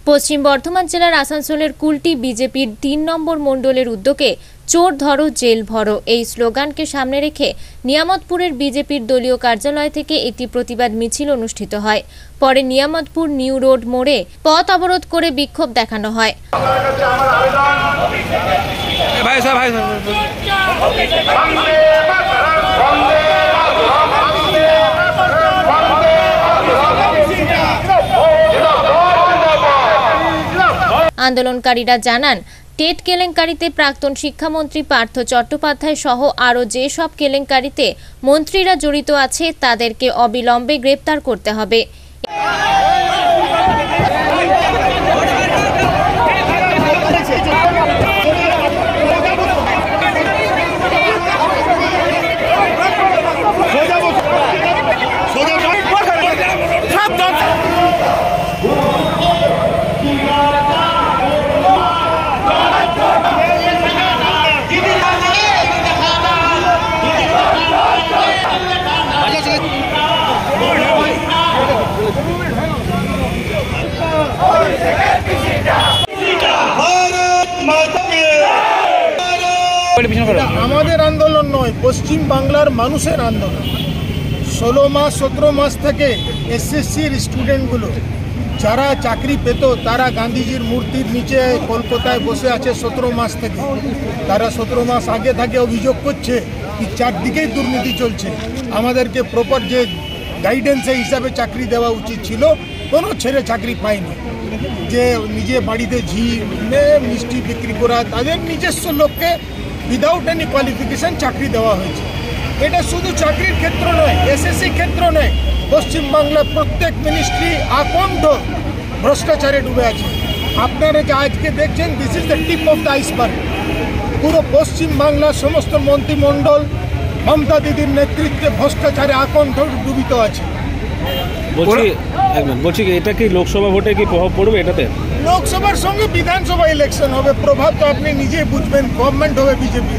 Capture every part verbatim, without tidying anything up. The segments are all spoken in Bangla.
পশ্চিম বর্ধমান জেলার আসানসোলের কুলটি বিজেপির তিন নম্বর মণ্ডলের উদ্যোগে চোর ধরো জেল ভরো এই স্লোগানকে সামনে রেখে নিয়ামতপুরের বিজেপির দলীয় কার্যালয় থেকে একটি প্রতিবাদ মিছিল অনুষ্ঠিত হয়। পরে নিয়ামতপুর নিউ রোড মোড়ে পথ অবরোধ করে বিক্ষোভ দেখানো হয়। আন্দোলনকারীরা জানান, টেট কেলেঙ্কারিতে প্রাক্তন শিক্ষামন্ত্রী পার্থ চট্টোপাধ্যায় সহ আরও যেসব কেলেঙ্কারিতে মন্ত্রীরা জড়িত আছে তাদেরকে অবিলম্বে গ্রেপ্তার করতে হবে। আমাদের আন্দোলন নয়, পশ্চিম বাংলার মানুষের আন্দোলন। ষোলো মাস সতেরো মাস থেকে এসএসসির স্টুডেন্টগুলো যারা চাকরি পেত তারা গান্ধীজির মূর্তির নিচে কলকাতায় বসে আছে সতেরো মাস থেকে। তারা সতেরো মাস আগে থেকে অভিযোগ করছে কি চারদিকেই দুর্নীতি চলছে, আমাদেরকে প্রপার যে গাইডেন্সের হিসাবে চাকরি দেওয়া উচিত ছিল কোনো ছেলে চাকরি পায়নি। যে নিজে বাড়িতে ঝি মিষ্টি বিক্রি করা তাদের নিজস্ব লোককে উইদাউট এনি কোয়ালিফিকেশন চাকরি দেওয়া হয়েছে। এটা শুধু চাকরির ক্ষেত্র নয়, এসএসসি ক্ষেত্র নয়, পশ্চিমবাংলার প্রত্যেক মিনিস্ট্রি আকণ্ঠ ভ্রষ্টাচারে ডুবে আছে। আপনারা যে আজকে দেখছেন, this is the tip of the iceberg. পুরো পশ্চিমবাংলার সমস্ত মন্ত্রিমণ্ডল মমতা দিদির নেতৃত্বে ভ্রষ্টাচারে আকণ্ঠ ডুবিত আছে। বলছি বলছি এটা কি লোকসভা ভোটে কি প্রভাব পড়বে? এটাতে লোকসভার সঙ্গে বিধানসভা ইলেকশন হবে, প্রভাব তো আপনি নিজেই বুঝবেন। গভর্নমেন্ট হবে বিজেপি।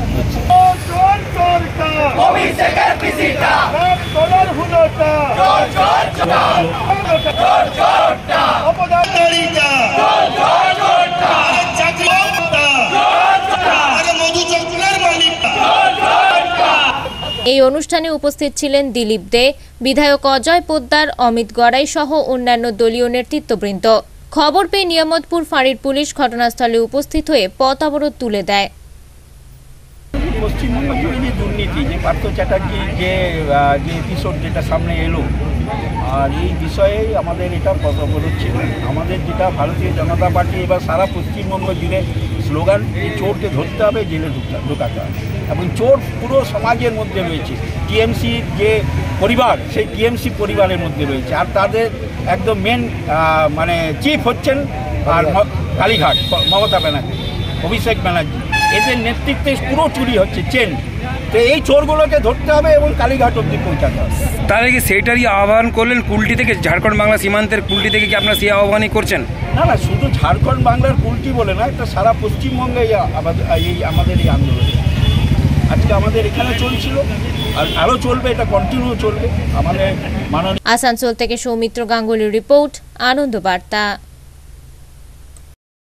এই অনুষ্ঠানে উপস্থিত ছিলেন দিলীপ দে, বিধায়ক অজয় পোদ্দার, অমিত গড়াই সহ অন্যান্য দলীয় নেতৃত্ববৃন্দ। খবর পেয়ে নিয়ামতপুর ফাঁড়ির পুলিশ ঘটনাস্থলে উপস্থিত হয়ে পথ অবরোধ তুলে দেয়। পশ্চিমবঙ্গ জুড়ে যে দুর্নীতি, যে পার্থ চ্যাটার্জি যে যে এপিসোড যেটা সামনে এলো, আর এই বিষয়ে আমাদের এটা পথ অবরোধ ছিল। আমাদের যেটা ভারতীয় জনতা পার্টি এবার সারা পশ্চিমবঙ্গ জুড়ে স্লোগান, এই চোরকে ধরতে হবে, জেলে ঢোকাতে হবে। এবং চোর পুরো সমাজের মধ্যে রয়েছে। টিএমসির যে পরিবার, সেই টিএমসি পরিবারের মধ্যে রয়েছে। আর তাদের একদম মেন মানে চিফ হচ্ছেন আর কালীঘাট মমতা ব্যানার্জি, অভিষেক ব্যানার্জি, এদের নেতৃত্বে পুরো চুরি হচ্ছে চেন। তো এই চোরগুলোকে ধরতে হবে এবং কালীঘাট অব্দি পৌঁছাতে হবে। তাহলে কি সেইটারই আহ্বান করলেন কুলটি থেকে? ঝাড়খণ্ড বাংলা সীমান্তের কুলটি থেকে কি আপনারা সেই আহ্বানই করছেন? না না, শুধু ঝাড়খণ্ড বাংলার কুলটি বলে না, এটা সারা পশ্চিমবঙ্গে এই আমাদের এই আন্দোলন আজকে আমাদের এখানে চলছিল, আর আরও চলবে, এটা কন্টিনিউ চলবে। আমাদের মাননীয় আসানসোল থেকে সৌমিত্র গাঙ্গুলির রিপোর্ট, আনন্দ বার্তা।